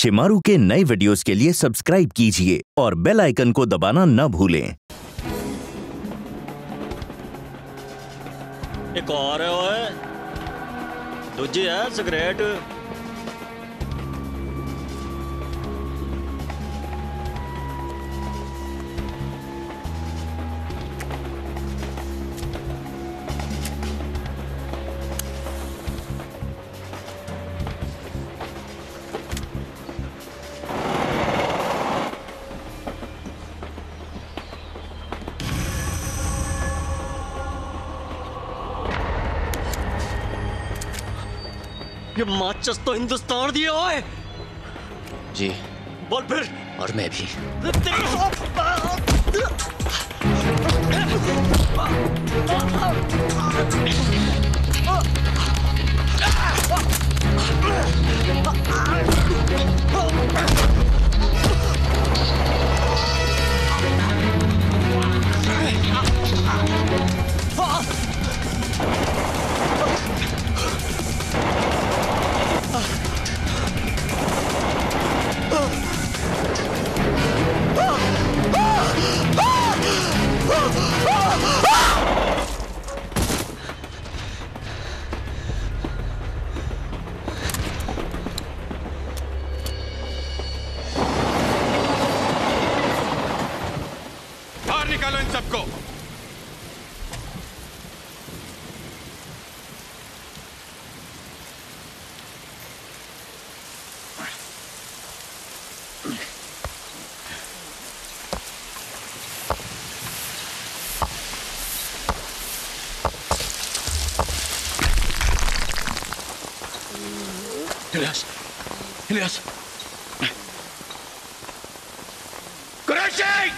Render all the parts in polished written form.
शिमारू के नए वीडियोस के लिए सब्सक्राइब कीजिए और बेल आइकन को दबाना न भूलें। एक और है ओए, दूजी है सिगरेट। ये माचिस तो हिंदुस्तान दिए ओए। जी बोल फिर। और मैं भी। बाहर निकालो इन सबको। इलियास, इलियास, कुरैशी!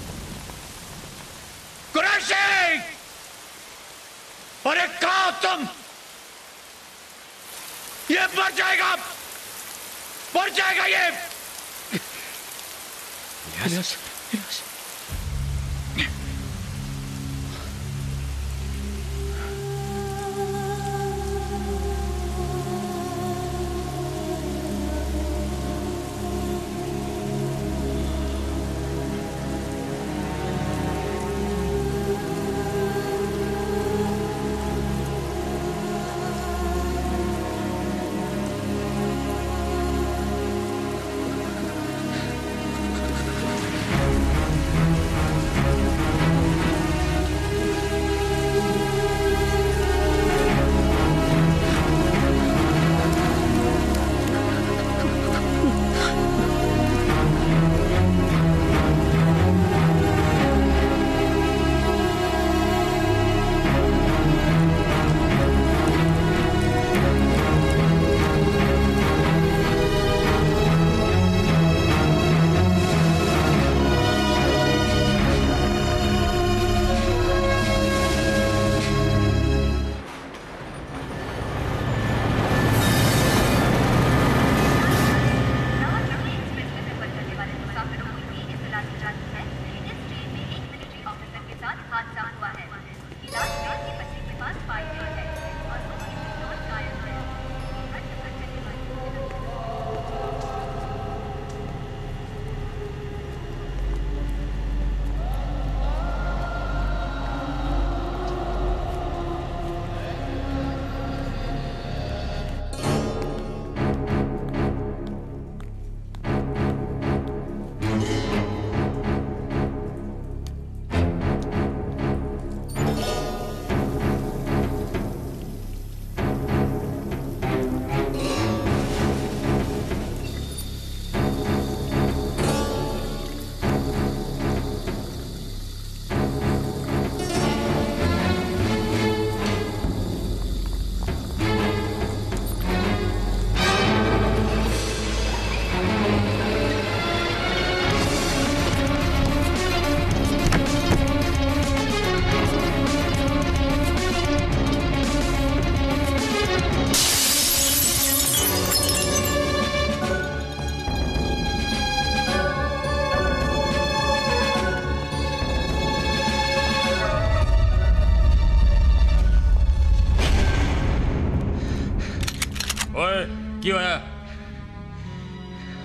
कुरैशी! अरे कहाँ तुम? ये मर जाएगा, मर जाएगा ये। इलियास, इलियास।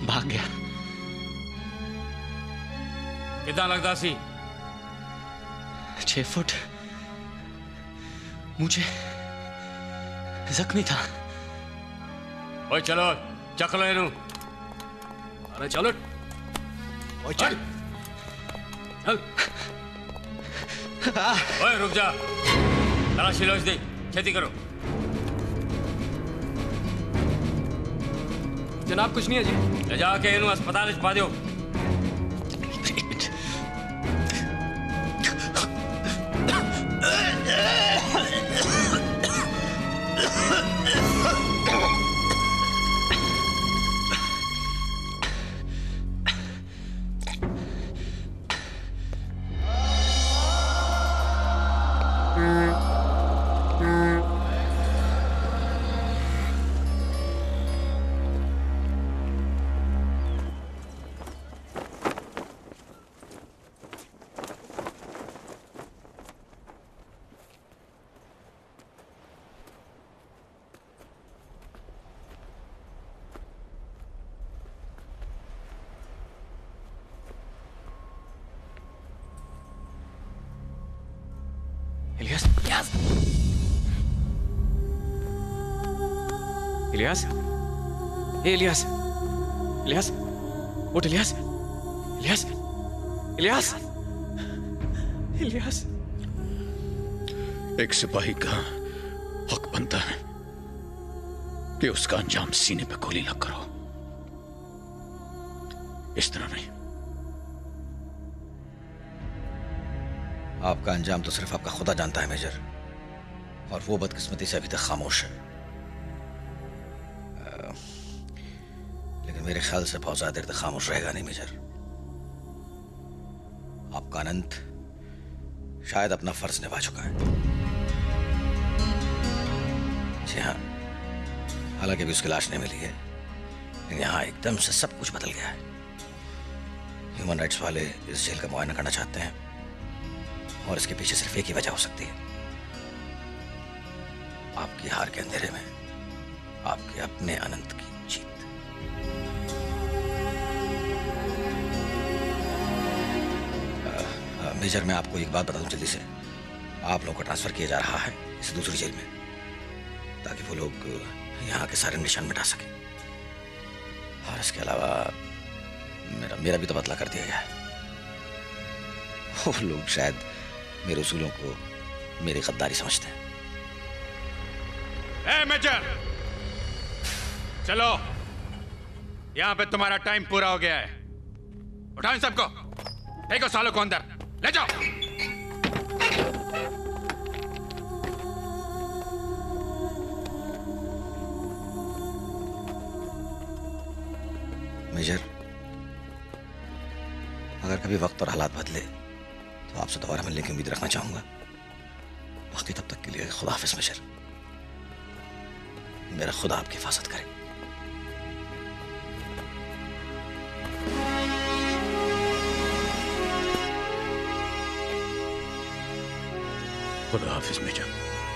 भाग गया। कितना लगता सी? 6 फुट। मुझे जख्मी था। ओए चलो चक लो इनू। अरे चलो। ओए चल चल। ओए रुक जा, तलाशी लो इसकी, खेती करो। जनाब कुछ नहीं है जी। ले जाके इनू अस्पताल पा दो। इलियास, इलियास, इलियास, इलियास, उठ इलियास, इलियास, इलियास, इलियास। एक सिपाही का हक बनता है कि उसका अंजाम सीने पे गोली न करो। इस तरह नहीं। आपका अंजाम तो सिर्फ आपका खुदा जानता है मेजर, और वो बदकिस्मती से अभी तक खामोश है। लेकिन मेरे ख्याल से बहुत ज्यादा देर तक खामोश रहेगा नहीं मेजर। आपका अनंत शायद अपना फर्ज निभा चुका है। जी हाँ, हालांकि अभी उसकी लाश नहीं मिली है, लेकिन यहाँ एकदम से सब कुछ बदल गया है। ह्यूमन राइट्स वाले इस जेल का मुआयना करना चाहते हैं, और इसके पीछे सिर्फ एक ही वजह हो सकती है, आपकी हार के अंधेरे में आपके अपने अनंत की जीत। मेजर, मैं आपको एक बात बता दूं जल्दी से। आप लोगों को ट्रांसफर किया जा रहा है इस दूसरी जेल में, ताकि वो लोग यहाँ के सारे निशान मिटा सकें। और इसके अलावा मेरा भी तबादला कर दिया गया है। वो लोग शायद मेरे उसूलों को मेरी गद्दारी समझते हैं। ए मेजर, चलो, यहां पे तुम्हारा टाइम पूरा हो गया है। उठाओ इन सबको, फेंको सालों को अंदर, ले जाओ। मेजर, अगर कभी वक्त और हालात बदले तो आपसे दोबारा मिलने की उम्मीद रखना चाहूंगा। बाकी तब तक के लिए खुदा हाफिज मेजर। मेरा खुदा आपकी हिफाजत करे। खुदा हाफिज मेजर।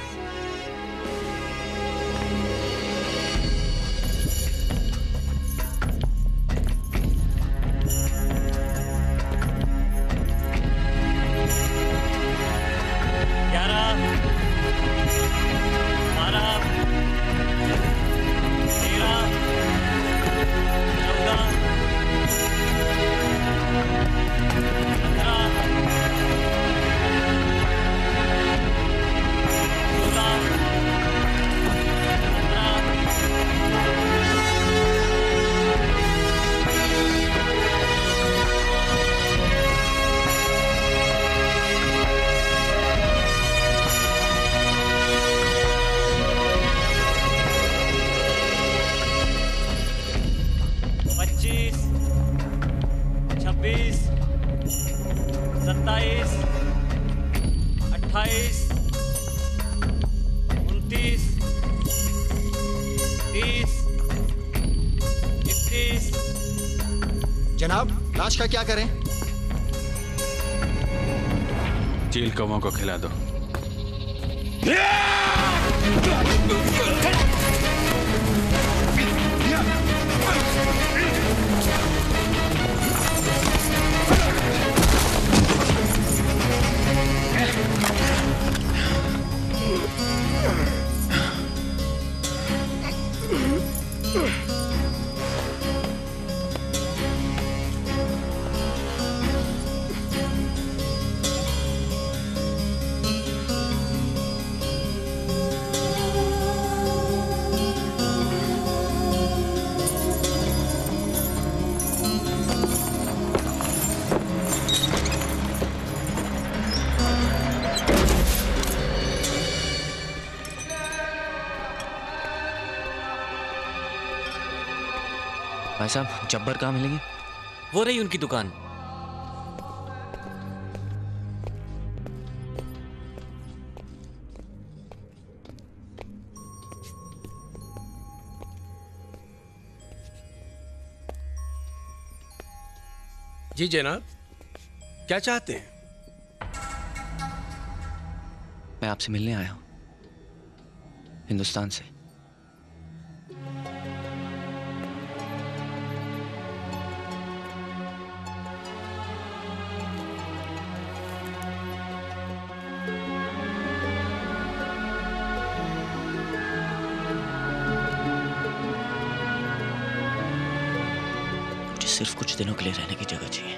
जनाब, लाश का क्या करें? चील कौवों को खिला दो। भाई साहब जब्बर कहाँ मिलेंगे? वो रही उनकी दुकान। जी जनाब, क्या चाहते हैं? मैं आपसे मिलने आया हूं, हिंदुस्तान से। सिर्फ कुछ दिनों के लिए रहने की जगह चाहिए।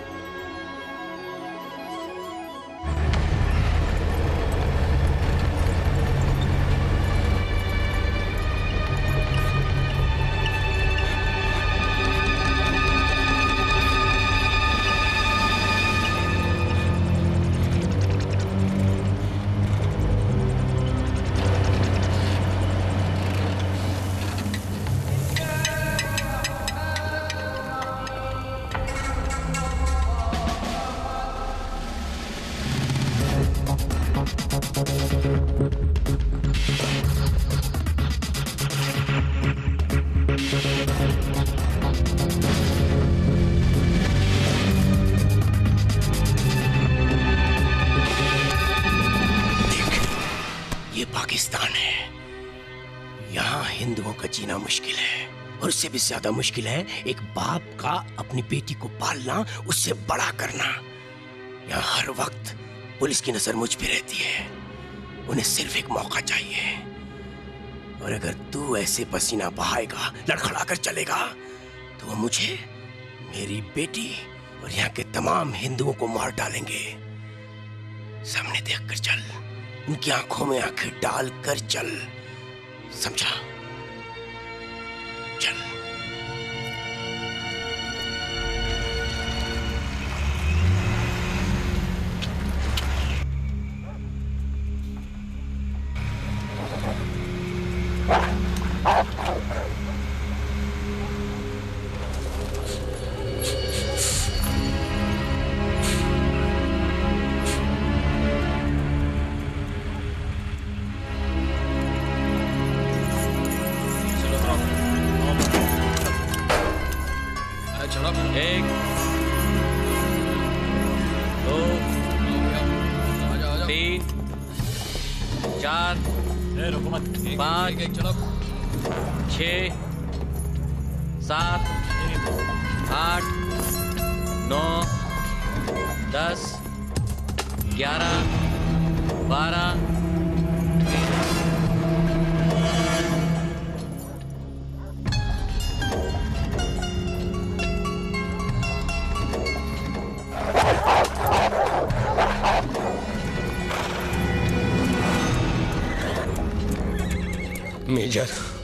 पाकिस्तान है। यहाँ हिंदुओं का जीना मुश्किल है, और उससे भी ज्यादा मुश्किल है एक बाप का अपनी बेटी को पालना, उससे बड़ा करना। यहाँ हर वक्त पुलिस की नजर मुझ पे रहती है। उन्हें सिर्फ एक मौका चाहिए, और अगर तू ऐसे पसीना बहाएगा, लड़खड़ा कर चलेगा, तो वो मुझे, मेरी बेटी और यहाँ के तमाम हिंदुओं को मार डालेंगे। सामने देख कर चल, उनकी आंखों में आंखें डाल कर चल, समझा? चल। एक, दो, तीन, चार, पाँच, 6, 7, 8, 9, 10, 11, 12, मेजर,